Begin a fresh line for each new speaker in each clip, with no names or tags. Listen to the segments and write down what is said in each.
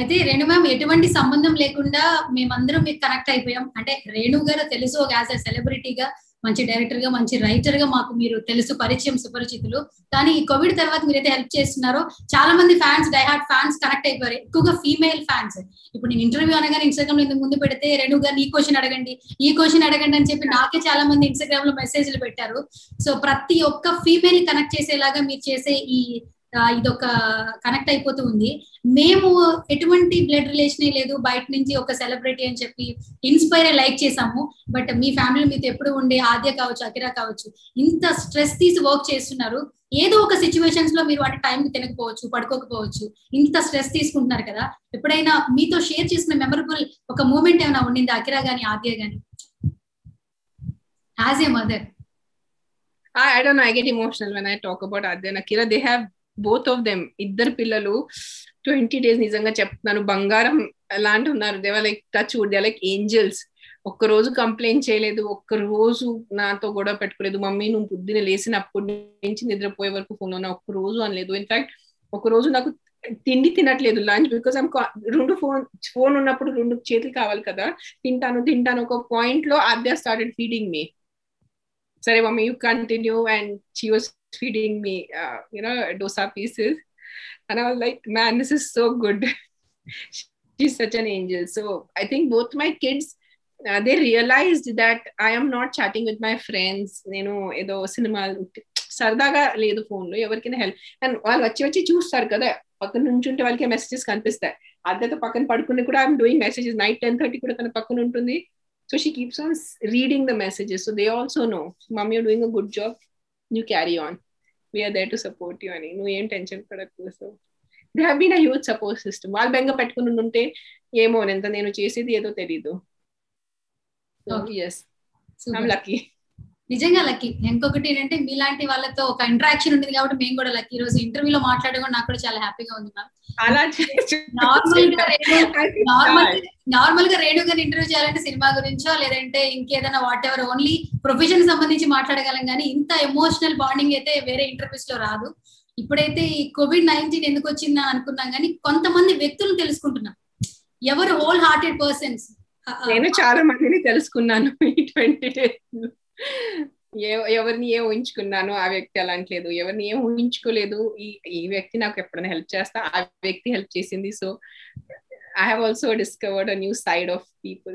అయితే రేణు మ్యామ్ ఎటువంటి సంబంధం లేకుండా మేమందరం మీకు కనెక్ట్ అయిపోయాం. అంటే రేణు గారు తెలుసు ఒక యాజ్ ఎ సెలబ్రిటీగా, మంచి డైరెక్టర్ గా, మంచి రైటర్ గా మాకు మీరు తెలుసు, పరిచయం, సుపరిచితులు. కానీ ఈ కోవిడ్ తర్వాత మీరైతే హెల్ప్ చేస్తున్నారో చాలా మంది ఫ్యాన్స్, డైహార్ట్ ఫ్యాన్స్ కనెక్ట్ అయిపోయారు, ఎక్కువగా ఫీమేల్ ఫ్యాన్స్. ఇప్పుడు నేను ఇంటర్వ్యూ అనగానే ఇన్స్టాగ్రామ్ లో ఇంతకు ముందు పెడితే రేణు గారు ఈ క్వశ్చన్ అడగండి, ఈ క్వశ్చన్ అడగండి అని చెప్పి నాకే చాలా మంది ఇన్స్టాగ్రామ్ లో మెసేజ్లు పెట్టారు. సో ప్రతి ఒక్క ఫీమేల్ కనెక్ట్ చేసేలాగా మీరు చేసే ఈ ఇదొక కనెక్ట్ అయిపోతూ ఉంది. మేము ఎటువంటి బ్లడ్ రిలేషన్ లేదు, బయట నుంచి ఒక సెలబ్రిటీ అని చెప్పి ఇన్స్పైర్ లైక్ చేసాము. బట్ మీ ఫ్యామిలీ మీతో ఎప్పుడు ఉండే ఆద్య కావచ్చు, అకిరా కావచ్చు, ఇంత స్ట్రెస్ తీసి వర్క్ చేస్తున్నారు. ఏదో ఒక సిచ్యువేషన్స్ లో మీరు అంటే టైంకి తినకపోవచ్చు, పడుకోకపోవచ్చు, ఇంత స్ట్రెస్ తీసుకుంటున్నారు కదా. ఎప్పుడైనా మీతో షేర్ చేసిన మెమరబుల్ ఒక మూమెంట్ ఏమైనా ఉండింది అకిరా గాని, ఆద్య గాని, as a mother?
I don't know, I get emotional when I talk about Adya and Akira. They have both of them, ఇద్దరు పిల్లలు 20 days నిజంగా చెప్తున్నాను బంగారం అలాంటి ఉన్నారు. They were like touch wood, they like angels. ఒక్కరోజు కంప్లైంట్ చేయలేదు, ఒక్కరోజు నాతో గొడవ పెట్టుకోలేదు. మమ్మీ నువ్వు పొద్దున లేసినప్పటి నుంచి నిద్రపోయే వరకు ఫోన్ ఉన్నా ఒక్కరోజు అనలేదు. ఇన్ఫాక్ట్ ఒకరోజు నాకు తిండి తినట్లేదు లంచ్, బికాస్ రెండు ఫోన్ ఉన్నప్పుడు రెండు చేతులు కావాలి కదా, తింటాను. ఒక పాయింట్ లో ఆద్య స్టార్టెడ్ ఫీడింగ్ మీ. సరే mummy you continue, and she was feeding me dosa pieces, and I was like, man, this is so good. She's such an angel. So I think both my kids, they realized that I am not chatting with my friends, నేను ఏదో cinema సరదాగా లేదు phone లో, ఎవరికైనా help. And వాళ్ళు వచ్చి చూస్తారు కదా, పక్కన నుంచి ఉంటే వాళ్ళకి మెసేజెస్ కనిపిస్తాయి. అద్దెతో పక్కన పడుకుని కూడా ఐఎమ్ డూయింగ్ మెసేజెస్, నైట్ 10:30 కూడా తన పక్కన ఉంటుంది. So she keeps on reading the messages. So they also know, Mommy, you're doing a good job. You carry on. We are there to support you. And no em tension padakku. So they have been a huge support system. Vaal benga pettukoni unte emo enta nenu chesedi edo teliyadu. So yes, super. I'm lucky.
నిజంగా lucky. ఇంకొకటి ఏంటంటే మీలాంటి వాళ్ళతో ఒక interaction ఉంటుంది కాబట్టి మేము కూడా లక్కీ. ఈ రోజు ఇంటర్వ్యూలో మాట్లాడడం నాకు కూడా చాలా హ్యాపీగా ఉంది మ్యామ్. నార్మల్ గా రేణు గారిని ఇంటర్వ్యూ చేయాలంటే సినిమా గురించో లేదంటే ఇంకేదైనా వాట్ ఎవర్ ఓన్లీ ప్రొఫెషన్ సంబంధించి మాట్లాడగలం, కానీ ఇంత ఎమోషనల్ బాండింగ్ అయితే వేరే ఇంటర్వ్యూస్ లో రాదు. ఇప్పుడైతే ఈ COVID-19 ఎందుకు వచ్చిందా అనుకున్నాం, కానీ కొంతమంది వ్యక్తులను తెలుసుకుంటున్నాం, ఎవరు హోల్ హార్టెడ్ పర్సన్స్.
నేను చాలా మందిని తెలుసుకున్నాను ఈ 20 days. ఎవరిని ఏం ఊహించుకున్నాను ఆ వ్యక్తి అలాంటి లేదు, ఎవరిని ఏం ఊహించుకోలేదు ఈ వ్యక్తి నాకు ఎప్పుడైనా హెల్ప్ చేస్తా, ఆ వ్యక్తి హెల్ప్ చేసింది. So I have also discovered a new side of people.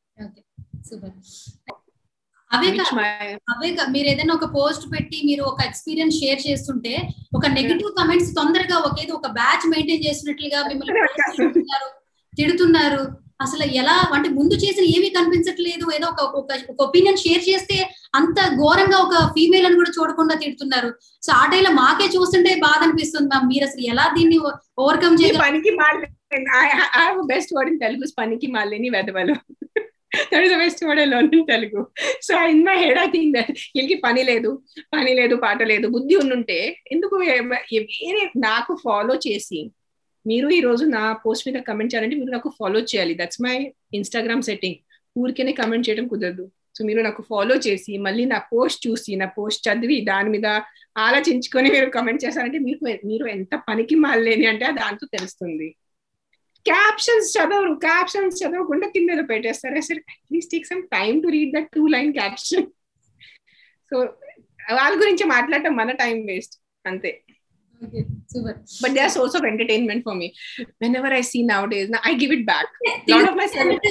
అవే మీరు ఏదైనా ఒక పోస్ట్ పెట్టి మీరు ఒక ఎక్స్పీరియన్స్ షేర్ చేస్తుంటే ఒక నెగిటివ్ కమెంట్స్ తొందరగా ఒక బ్యాచ్ మెయింటైన్ చేస్తున్నట్లుగా మిమ్మల్ని తిడుతున్నారు. అసలు ఎలా అంటే ముందు చేసిన ఏమీ కనిపించట్లేదు, ఏదో ఒక ఒపీనియన్ షేర్ చేస్తే అంత ఘోరంగా ఒక ఫీమేల్ అని కూడా చూడకుండా తిడుతున్నారు. సో ఆ టైంలో మాకే చూస్తుంటే బాధ అనిపిస్తుంది మ్యామ్. మీరు అసలు ఎలా దీన్ని ఓవర్కమ్ చేయాలి?
పనికి మాలేని బెస్ట్ వర్డ్ ఇన్ తెలుగు, పనికి మాలేని వెదవలు. That is the best word I learned in Telugu. So in my head I think that వీళ్ళకి పని లేదు పాట లేదు, బుద్ధి ఉండుంటే ఎందుకు నాకు ఫాలో చేసి, మీరు ఈ రోజు నా పోస్ట్ మీద కమెంట్ చేయాలంటే మీరు నాకు ఫాలో చేయాలి. That's my Instagram setting. ఊరికేనే కమెంట్ చేయడం కుదరదు. సో మీరు నాకు ఫాలో చేసి మళ్ళీ నా పోస్ట్ చూసి, నా పోస్ట్ చదివి, దాని మీద ఆలోచించుకొని మీరు కమెంట్ చేశారంటే మీరు ఎంత పనికి మాలేని అంటే దాంతో తెలుస్తుంది. క్యాప్షన్స్ చదవకుండా కింద పెట్టేస్తారు. అసలు please take some time to read that 2-line caption. So వాళ్ళ గురించి మాట్లాడటం మన టైం వేస్ట్ అంతే. But they are source of entertainment for me. Whenever I see nowadays, I give it back. Lot of my celebrity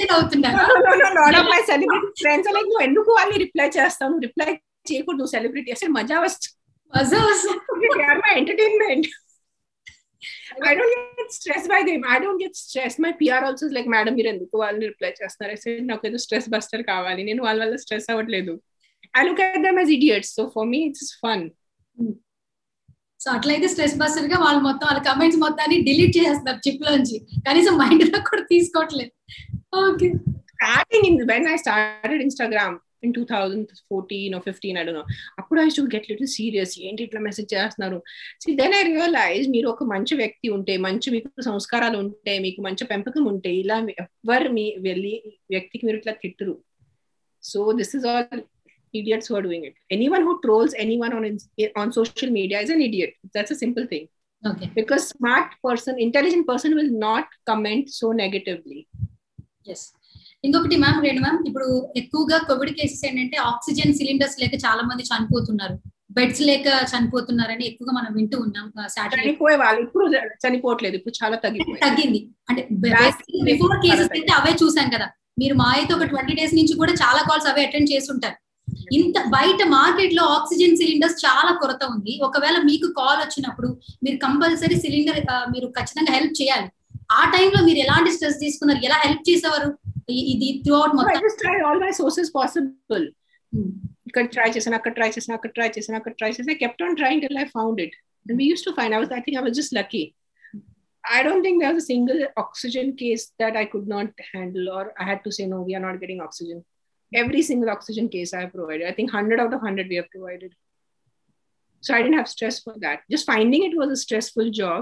friends are like, no, enduku valli reply chestanu, reply cheyakudu celebrity. Asal maja vastundi. They are my entertainment. I don't get stressed by them. I don't get stressed. My PR also is like, madam మీరు ఎందుకు వాళ్ళని reply చేస్తున్నారు? I said నాకు ఏదో stress buster కావాలి, నేను వాళ్ళ వల్ల స్ట్రెస్ అవ్వట్లేదు. I look at them as idiots. So for me it's fun.
So అట్లయితే స్ట్రెస్ బస్టర్ గా వాళ్ళు మొత్తం వాళ్ళ కమెంట్స్ మొత్తాన్ని డిలీట్ చేసేస్తారు చిప్ లోంచి, కనీసం మైండ్ లో కూడా తీసుకోవట్లేదు. Okay.
Starting when I started Instagram in 2014 or 15, I don't know, అప్పుడు I used to get little serious. ఏంటి ఇట్లా మెసేజ్ చేస్తున్నారు? See, then I realized మీరు ఒక మంచి వ్యక్తి ఉంటే, మంచి మీకు సంస్కారాలు ఉంటే, మీకు మంచి పెంపకం ఉంటే, ఇలా ఎవరు మీ వెళ్ళి వ్యక్తికి మీరు ఇట్లా తిట్టరు. So this is all idiots who are doing it. Anyone who trolls anyone on social media is an idiot. That's a simple thing.
Okay
because smart person, intelligent person will not comment so negatively.
Yes ఇంకొకటి ma'am Renu ma'am ఇప్పుడు ఎక్కువగా Covid cases ఏంటంటే oxygen cylinders లేక చాలా మంది చనిపోతున్నారు, beds లేక చనిపోతున్నారని ఎక్కువగా మనం వింటూ ఉన్నాం.
చనిపోయే వాళ్ళు ఇప్పుడు చనిపోవట్లేదు, ఇప్పుడు చాలా
తగ్గింది. అంటే బిఫోర్ కేసెస్ అయితే అవే చూసాం కదా, మీరు మా అయితే ఒక 20 days నుంచి కూడా చాలా కాల్స్ అవే అటెండ్ చేస్తుంటారు. ఇంత బయట మార్కెట్ లో ఆక్సిజన్ సిలిండర్స్ చాలా కొరత ఉంది. ఒకవేళ మీకు కాల్ వచ్చినప్పుడు మీరు కంపల్సరీ సిలిండర్ మీరు ఖచ్చితంగా హెల్ప్ చేయాలి. ఆ టైంలో మీరు ఎలాంటి స్ట్రెస్ తీసుకున్నారు, ఎలా హెల్ప్ చేసేవారు? ఇది త్రూ అవుట్ మొత్తం
ఆల్ మై సోర్సెస్ పాసిబుల్. ఇక్కడ ట్రై చేసాను, అక్కడ ట్రై చేసాను, అక్కడ ట్రై చేసాను, అక్కడ ట్రై చేసాను. I kept on trying till I found it. And we used to find, I think I was just lucky. I don't think there was a single oxygen case that I could not handle or I had to say, no, we are not getting oxygen. Every single oxygen case I have provided. I think 100 out of 100 we have provided. So I didn't have stress for that. Just finding it was a stressful job.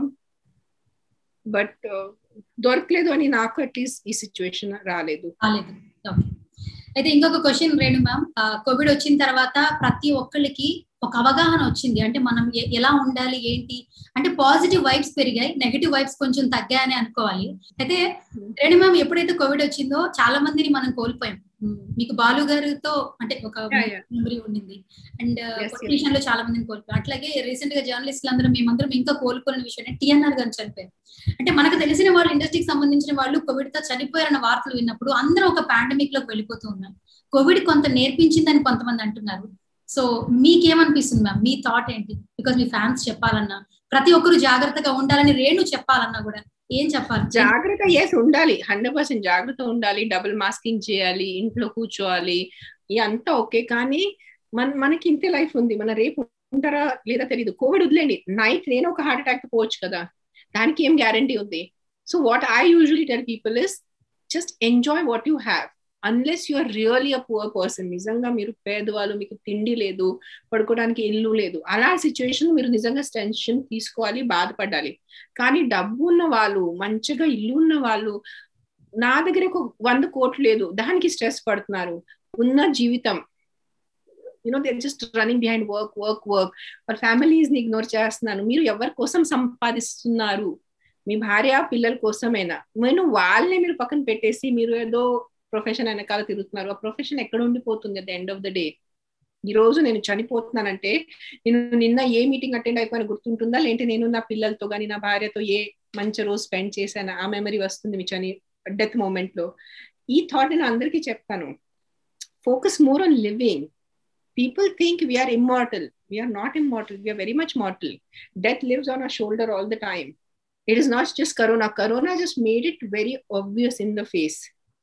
But దొరకలేదు అని నాకు at least ఈ situation రాలేదు.
అయితే ఇంకొక question Renu ma'am, Covid వచ్చిన తర్వాత ప్రతి ఒక్కరికి ఒక అవగాహన వచ్చింది, అంటే మనం ఎలా ఉండాలి ఏంటి అంటే పాజిటివ్ వైబ్స్ పెరిగాయి, నెగటివ్ వైబ్స్ కొంచెం తగ్గాయని అనుకోవాలి. అయితే రేణు మ్యామ్ ఎప్పుడైతే కోవిడ్ వచ్చిందో చాలా మందిని మనం కోల్పోయాం. మీకు బాలు గారితో అంటే ఒక మెమరీ ఉండింది అండ్ పొలిటీషియన్ లో చాలా మందిని కోల్పోయాం. అట్లాగే రీసెంట్ గా జర్నలిస్టులు అందరూ మేమందరం ఇంకా కోలుకోలేని విషయం TNR గారు చనిపోయారు. అంటే మనకు తెలిసిన వాళ్ళు ఇండస్ట్రీకి సంబంధించిన వాళ్ళు కోవిడ్ తో చనిపోయారన్న వార్తలు విన్నప్పుడు అందరూ ఒక పాండమిక్ లోకి వెళ్ళిపోతూ ఉన్నారు. కోవిడ్ కొంత నేర్పించిందని కొంతమంది అంటున్నారు. సో మీకేమనిపిస్తుంది మ్యామ్, మీ థాట్ ఏంటి? బికాస్ మీ ఫ్యాన్స్ చెప్పాలన్నా, ప్రతి ఒక్కరు జాగ్రత్తగా ఉండాలని రేణు చెప్పాలన్నా కూడా ఏం చెప్పాలి?
జాగ్రత్త ఉండాలి, 100% జాగ్రత్త ఉండాలి, డబుల్ మాస్కింగ్ చేయాలి, ఇంట్లో కూర్చోవాలి, ఇదంతా ఓకే. కానీ మనకి ఇంతే లైఫ్ ఉంది, మన రేపు ఉంటారా లేదా తెలియదు. కోవిడ్ వదిలేండి, నైట్ నేను ఒక హార్ట్ అటాక్ పోవచ్చు కదా, దానికి ఏం గ్యారంటీ ఉంది? So what I usually tell people is just enjoy what you have. Unless you are really a poor person, నిజంగా మీరు పేదవాళ్ళు, మీకు తిండి లేదు, పడుకోవడానికి ఇల్లు లేదు, అలాంటి సిచ్యువేషన్ మీరు నిజంగా టెన్షన్ తీసుకోవాలి, బాధపడాలి. కానీ డబ్బు ఉన్న వాళ్ళు, మంచిగా ఇల్లు ఉన్న వాళ్ళు, నా దగ్గర ఒక 100 కోట్లు లేదు, దానికి స్ట్రెస్ పడుతున్నారు. ఉన్న జీవితం they're just running behind work. వాళ్ళ ఫ్యామిలీస్ ని ఇగ్నోర్ చేస్తున్నాను. మీరు ఎవరి కోసం సంపాదిస్తున్నారు? మీ భార్య పిల్లల కోసమేనా? వాళ్ళని మీరు పక్కన పెట్టేసి మీరు ఏదో ప్రొఫెషన్ వెనకాల తిరుగుతున్నారు. ఆ ప్రొఫెషన్ ఎక్కడ ఉండిపోతుంది at the end of the day? ఈ రోజు నేను చనిపోతున్నానంటే నేను నిన్న ఏ మీటింగ్ అటెండ్ అయిపోయినా గుర్తుంటుందా? లేదంటే నేను నా పిల్లలతో కానీ నా భార్యతో ఏ మంచి రోజు స్పెండ్ చేశాను, ఆ మెమరీ వస్తుంది మీ డెత్ మూమెంట్ లో. ఈ థాట్ నేను అందరికీ చెప్తాను. Focus more on living. People think we are immortal. We are not immortal. We are very much mortal. Death lives on our shoulder all the time. It is not just corona. Corona just made it very obvious in the face.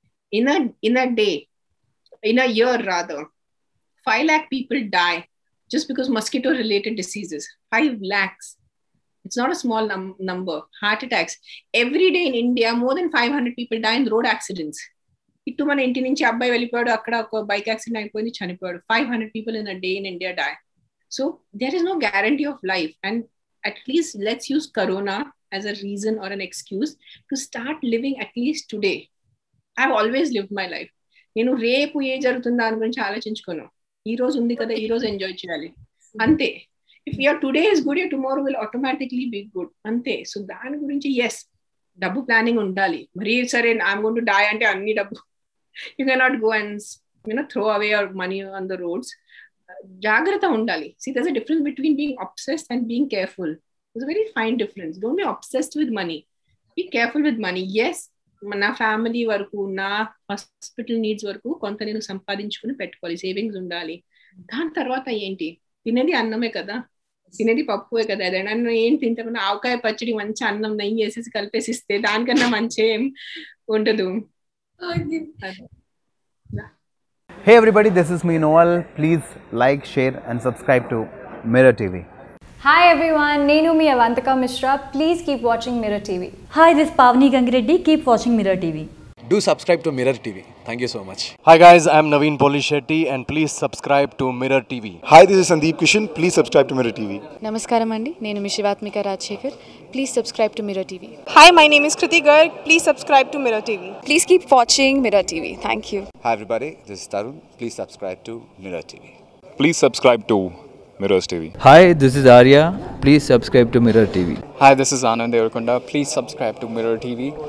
In a day, in a year rather, 5 lakh people die just because mosquito related diseases. 5 lakhs. It's not a small number. Heart attacks. Every day in India, more than 500 people die in road accidents. ఇటు మన ఇంటి నుంచి అబ్బాయి వెళ్ళిపోయాడు, అక్కడ ఒక bike accident అయిపోయింది, చనిపోయాడు. 500 people in a day in India die. So there is no guarantee of life, and at least let's use corona as a reason or an excuse to start living at least today. I've always lived my life. నేను రేపు ఏ జరుగుతుందో దాని గురించి ఆలోచించుకోను. ఈ రోజు ఉంది కదా, ఈ రోజు ఎంజాయ్ చేయాలి అంతే. If your today is good, your tomorrow will automatically be good. అంతే. సో దాని గురించి డబ్బు ప్లానింగ్ ఉండాలి. మరి సరే I'm going to die అంటే అన్ని డబ్బు, you cannot go and throw away your money on the roads. Jagrata undali. See, there's a difference between being obsessed and being careful. There's a very fine difference. Don't be obsessed with money. Be careful with money. Yes, na family varaku, na hospital needs varaku konta nenu sampadinchukoni pettukoli, savings undali. Dan tarvata enti? Tinedi anname kada, తినేది పప్పువే కదా. ఏదైనా ఏం తింటామన్నా ఆవకాయ పచ్చడి మంచి అన్నం నెయ్యి వేసేసి కలిపేసిస్తే దానికన్నా మంచి ఏం ఉండదు.
Hey everybody, this is me Noel. Please like, share and subscribe to Mirror TV.
Hi everyone, Nenu mi Avantika Mishra. Please keep watching Mirror TV.
Hi, this is Pavni Gangireddy. Keep watching Mirror TV.
Do subscribe to Mirror TV. Thank you so much.
Hi guys, I'm Naveen Polishetty and please subscribe to Mirror TV.
Hi, this is Sandeep Kishan. Please subscribe to Mirror TV.
Namaskaram andi, nenu mi Shivatmika Rajshekhar. Please subscribe to Mirror TV.
Hi, my name is Kriti Garg. Please subscribe to Mirror TV.
Please keep watching Mirror TV. Thank you.
Hi everybody, this is Tarun. Please subscribe to Mirror TV.
Please subscribe to Mirrors TV.
Hi, this is Arya.
Please subscribe to Mirror TV.
Hi, this is Anand Devarakonda. Please subscribe to Mirror TV.